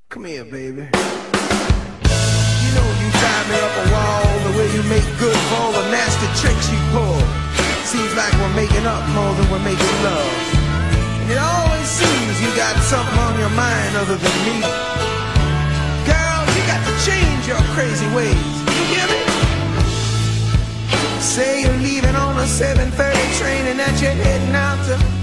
Come here, baby. You know you drive me up a wall, the way you make good for all the nasty tricks you pull. Seems like we're making up more than we're making love. And it always seems you got something on your mind other than me. Girl, you got to change your crazy ways. You hear me? Say you're leaving on a 7:30 train and that you're heading out to